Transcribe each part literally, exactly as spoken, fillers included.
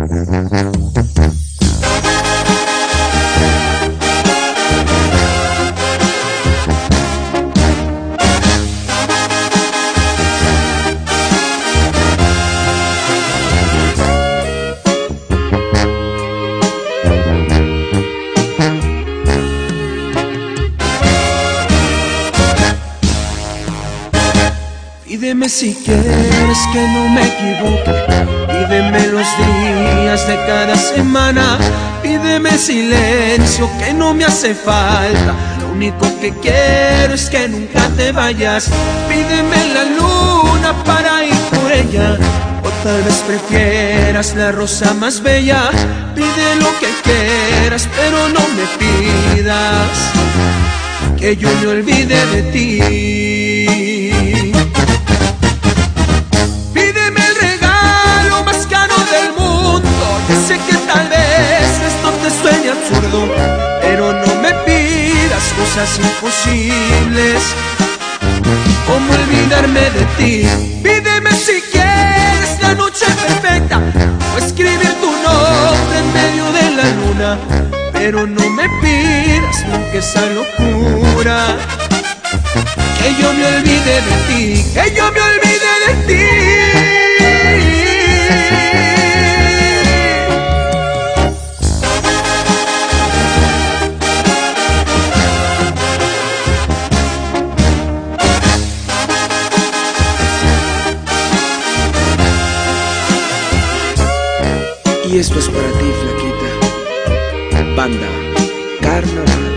Pídeme si quieres que no me equivoque, pídeme los días de cada semana, pídeme el silencio que no me hace falta. Lo único que quiero es que nunca te vayas. Pídeme la luna para ir por ella, o tal vez prefieras la rosa más bella. Pide lo que quieras, pero no me pidas que yo me olvide de ti. Absurdo, pero no me pidas cosas imposibles como olvidarme de ti. Pídeme si quieres la noche perfecta o escribir tu nombre en medio de la luna, pero no me pidas nunca esa locura, que yo me olvide de ti, que yo me olvide de ti. Y esto es para ti, flaquita. Banda Carnaval.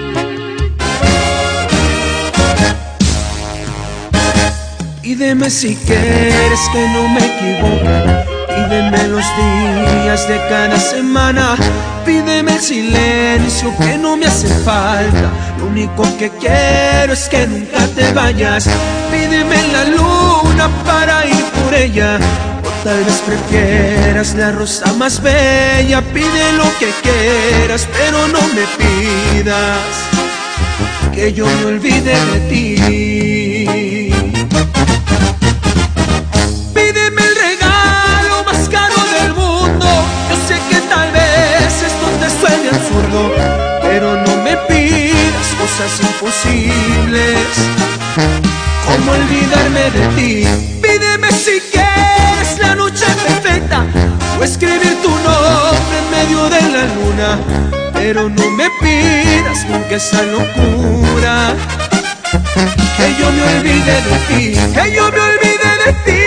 Pídeme si quieres que no me equivoque, pídeme los días de cada semana, pídeme el silencio que no me hace falta. Lo único que quiero es que nunca te vayas. Pídeme la luna para ir por ella, tal vez prefieras la rosa más bella. Pide lo que quieras, pero no me pidas que yo me olvide de ti. Pídeme el regalo más caro del mundo. Yo sé que tal vez esto te suene absurdo, pero no me pidas cosas imposibles como olvidarme de ti. Pídeme si quieres la noche perfecta o escribir tu nombre en medio de la luna, pero no me pidas nunca esa locura, que yo me olvide de ti, que yo me olvide de ti.